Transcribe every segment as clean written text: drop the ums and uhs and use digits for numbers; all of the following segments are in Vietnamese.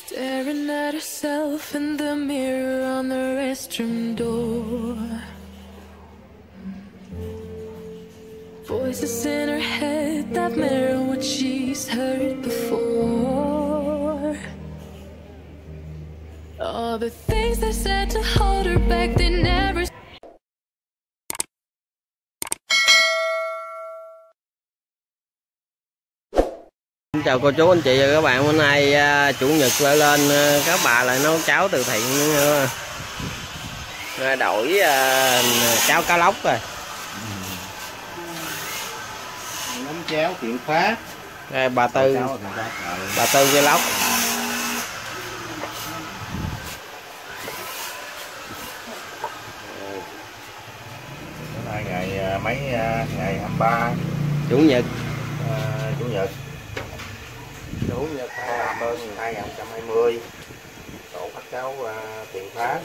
Staring at herself in the mirror on the restroom door. Voices in her head that mirror what she's heard before. All the things they said to hold her back, they never. Xin chào cô chú anh chị và các bạn. Hôm nay chủ nhật lại lên các bà lại nấu cháo từ thiện nữa. Đổi cháo cá lóc rồi. Nấm cháo tiện phá. Đây bà Tư cái lóc. Hôm nay ngày mấy ngày 23 Chủ nhật. Chủ nhật 2020. Tổ phát cháo tiện phá.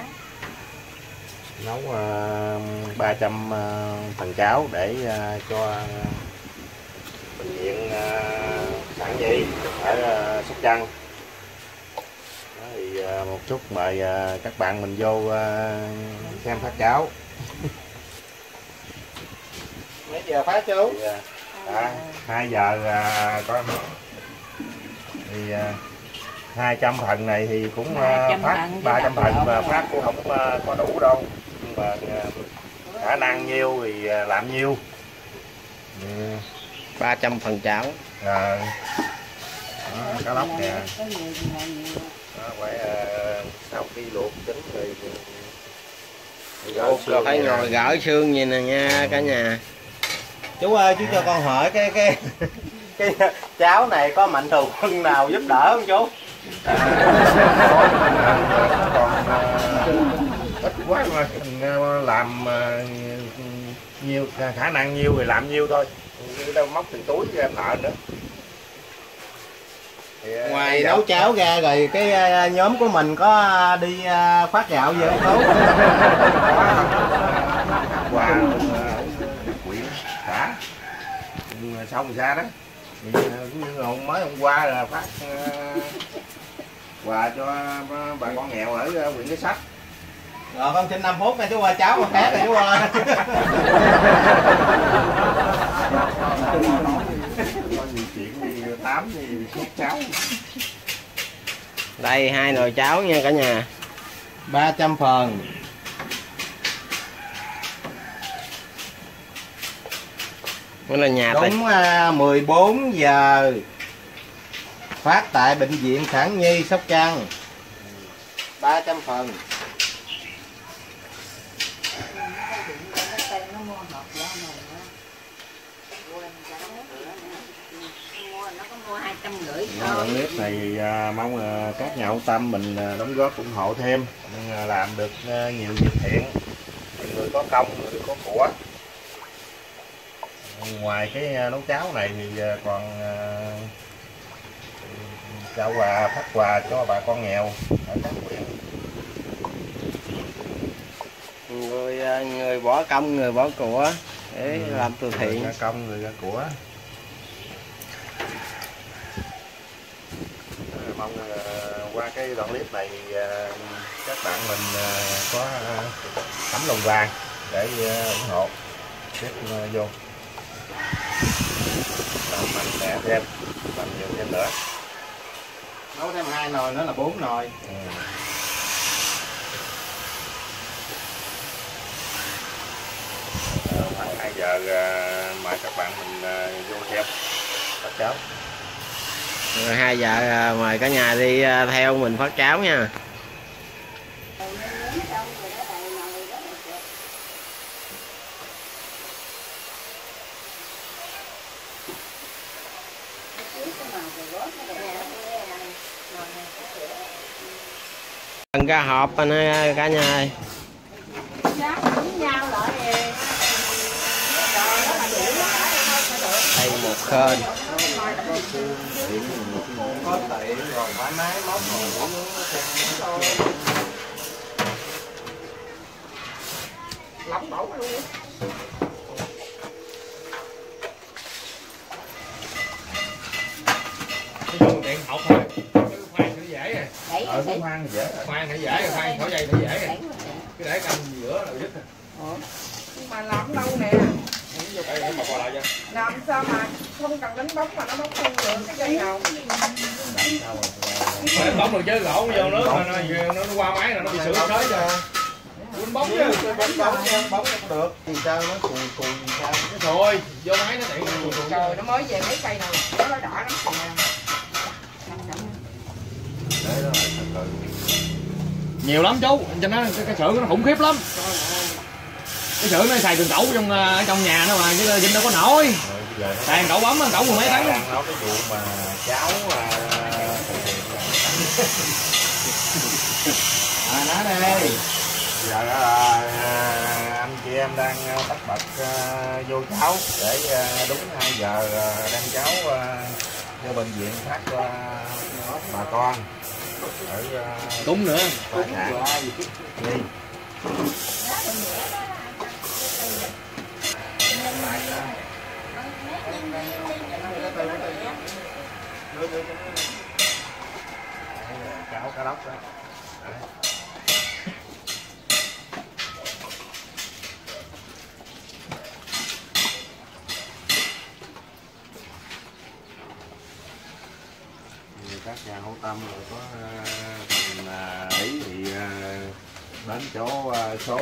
Nấu 300 phần cháo để cho bệnh viện Sản Nhi ở Sóc Trăng. Thì một chút mời các bạn mình vô xem phát cháo. Mấy giờ phát chú? 2 giờ có thì 200 phần này thì cũng phát 300 phần và phát cũng không có đủ đâu, nhưng mà khả năng nhiêu thì làm nhiêu. 300 phần cháo. Cá lóc nè, phải sau khi luộc chín thì phải ngồi gỡ xương vậy nè nha cả nhà. Chú ơi, chú cho con hỏi cái cháo này có mạnh thường quân nào giúp đỡ không chú? Ít quá mà mình làm nhiều, khả năng nhiêu thì làm nhiêu thôi, đâu móc tiền túi ra thợ nữa. Ngoài nấu cháo ra rồi cái nhóm của mình có đi phát gạo gì không chú? Quà quyện cả xong rồi ra đó thì như mới hôm qua là phát quà cho bà con nghèo ở huyện Cái Sách. Rồi con xin 5 phút nha chú ơi, cháo con khác rồi chú ơi. Có nhiều chuyện đi 8 thì suốt cháo. Đây 2 nồi cháo nha cả nhà. 300 phần. Đó là nhà đúng 14 giờ phát tại bệnh viện Sản Nhi Sóc Trăng. 300 phần. Clip này mong các nhà hảo tâm mình đóng góp ủng hộ thêm, làm được nhiều việc thiện, người có công người có của. Ngoài cái nấu cháo này thì còn trao quà, phát quà cho bà con nghèo ở các huyện. Người bỏ công người bỏ của để làm từ thiện. Người ra công người ra của. Mong qua cái đoạn clip này thì các bạn mình có tấm lòng vàng để ủng hộ tiếp vô làm mạnh mẽ thêm, làm nhiều thêm nữa. Nấu thêm 2 nồi nữa là 4 nồi. Khoảng 2 giờ mời các bạn mình vô xem phát cháo. Rồi 2 giờ mời cả nhà đi theo mình phát cháo nha. Cần ra hộp anh ơi cả nhà ơi. Đây một kênh. Có tiện rồi thoải mái móc Lắm bẩu luôn. Cái đường điện học thôi, chứ khoan dễ à. Cái khoan dễ. Khoan phải dễ, khoan khỏi dây phải dễ. Cái để canh giữa là dứt. Nhưng mà làm lâu nè. Làm sao mà không cần đánh bóng mà nó bóng không được cái dây nào. Đánh bóng được chứ gỗ vô nước mà nó qua máy là nó bị sửa sới rồi. Đánh bóng chứ. Bóng không được thì sao nó cùi sao. Rồi, vô máy nó tiện. Trời nó mới về mấy cây nào, nó đỏ lắm kìa. Nhiều lắm chú, cho nó cái xưởng nó khủng khiếp lắm. Cái xưởng nó xài từng cẩu trong nhà nó mà chứ Vinh đâu có nổi. Xài cẩu bấm cẩu mười mấy tấn. Đang nói cái vụ mà cháu nó đây. Giờ anh chị em đang tất bật vô cháu để đúng 2 giờ đem cháu vô bệnh viện phát cho bà con ở Cúng nữa. Khoa sản Nhi. Cháu cá lóc đó. Các nhà hảo tâm rồi có ý thì đến chỗ số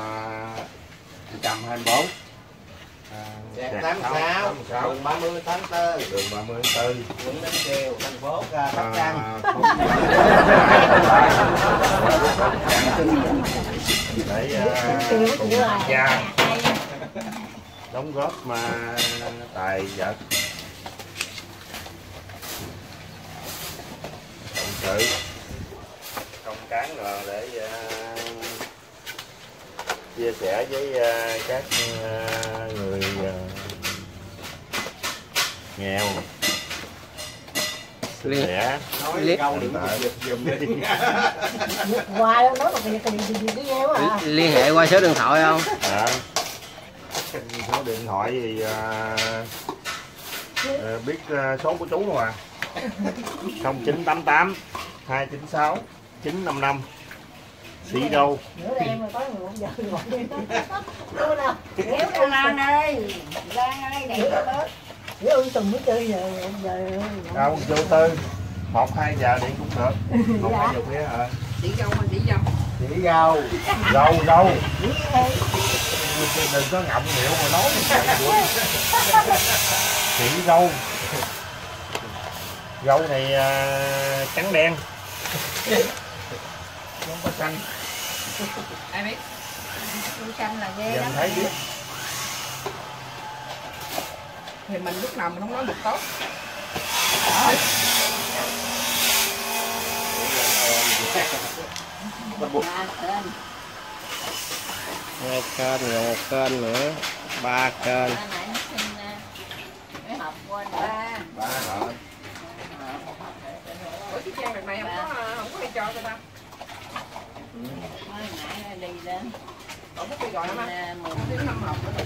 124 86 đường 30 tháng 4 đường 30 tháng 4 quận Ninh Kiều thành phố Sóc Trăng để cùng cha đóng góp tài vật cộng sự công cán rồi để chia sẻ với các người nghèo Liên sẻ liên hệ qua số điện thoại không? Số điện thoại thì biết số của chú không à? 0988 296 955 xí đâu. Lan ơi, Lan ơi, để Tùng mới chơi giờ đâu vô tư 1-2 giờ điện cũng được. 1-2 giờ phía chỉ dâu mà chỉ dâu. chỉ rau Dâu đừng có ngậm miệng mà nói chỉ dâu này trắng đen không có xanh. Ai biết? Xanh là ghê Giờ lắm. thấy biết. Thì mình lúc nào mình không nói được tốt. Hai kênh rồi một kênh nữa, 3 kênh. ba rồi Ủa cái trang này không có đi cho người ta. Không có đi gọi lắm á. Tiếng 5 học nữa.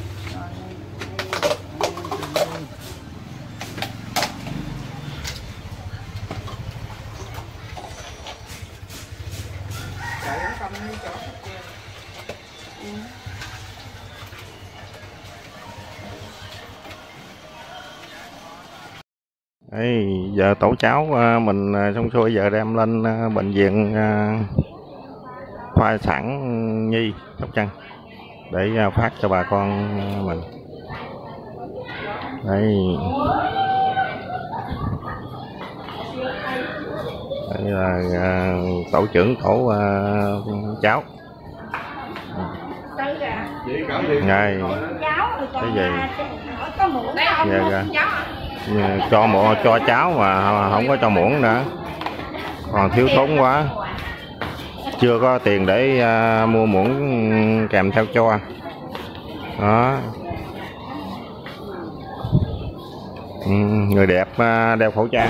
Đây, giờ tổ cháu mình xong xuôi giờ đem lên bệnh viện khoa sản Nhi Sóc Trăng để phát cho bà con mình. Đây là tổ trưởng tổ cháu. Ngay cái gì cho cháu mà không có cho muỗng nữa, còn thiếu thốn quá, chưa có tiền để mua muỗng kèm theo cho đó. Người đẹp đeo khẩu trang.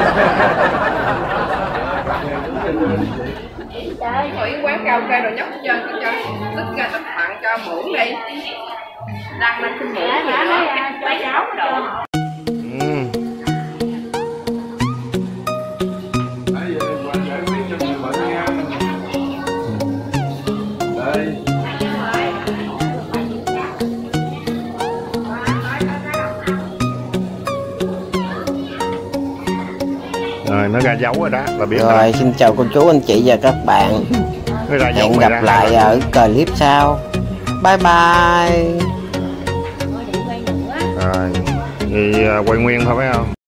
Thủy quán cao kê rồi nhóc hết trơn cho tích ra tích tặng cho muỗng đi. Đăng lên trên muỗng mấy cháu rồi. nó ra dấu rồi đó là biết rồi. Xin chào cô chú anh chị và các bạn, hẹn gặp lại ở clip sau. Bye bye. Rồi thì quay nguyên thôi phải không?